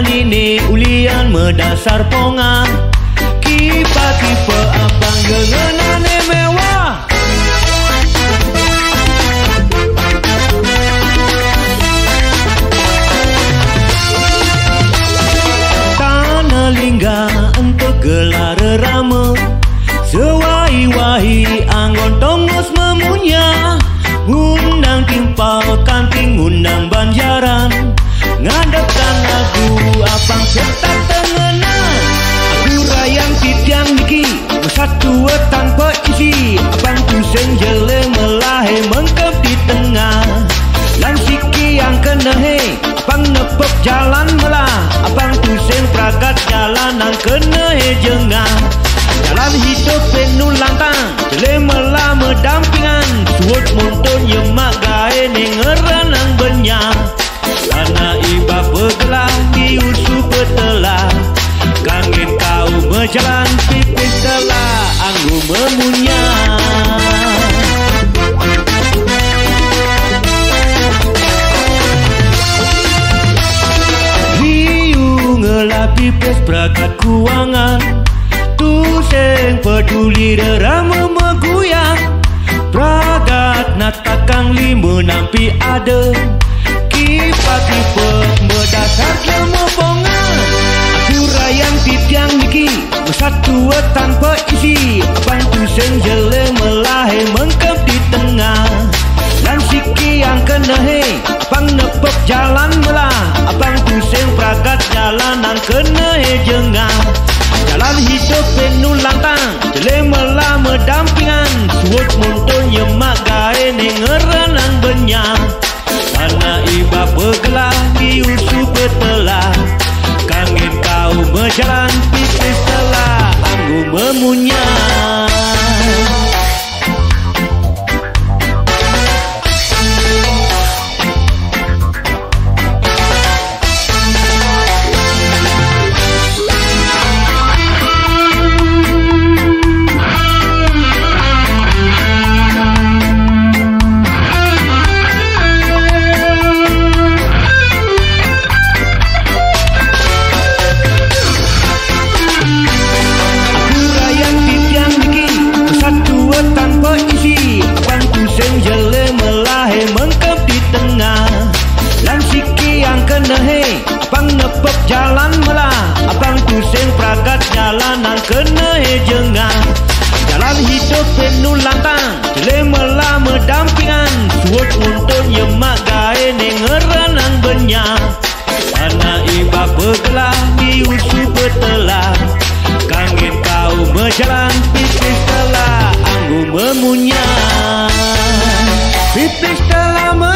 nini ulian medasar ponga kipa-kipa abang gengenane mewah. Tanah lingga untuk gelar rama sewai-wahi anggon tongos memunya ngundang timpal kanting ngundang banjaran ngadepkan lagu abang serta tengena aku rayang titiang niki satu tanpa isi abang pusing jele melahe mengkep di tengah lan siki yang kena he abang nepek jalan melah abang pusing pragat jalanan kena he jengah jalan hidup penuh lantang jele melah mendampingan suut monton yemak gae nengeranang benyak karena iba bergelah di usu betelah kangen kau berjalan pipis telah anggu memunya liu ngelah pipis berakat kuangan tuseng peduli derama meguyang pragat natakang lima nampi ada kipa-kipa medasar lama ponga aku rayang titiang niki bersatu tanpa isi abang pusing jele melahe mengkep di tengah dan siki yang kena he abang nepek jalan melah abang pusing pragat jalanan kena he jengah jalan hidup penuh lantang jele melah mendampingan suut monton yemak gae nengeranang benyak karena iba bergelah di usu betelah kangen kau berjalan pipis telah anggu memunya jalan melah abang pusing pragat jalanan kena he jengah jalan hidup penuh lantang jele melah mendampingan suut untuk yemak gae nengeranang benyak karena iba bergelah di usu betelah kangen kau berjalan pipis telah anggu memunya pipis telah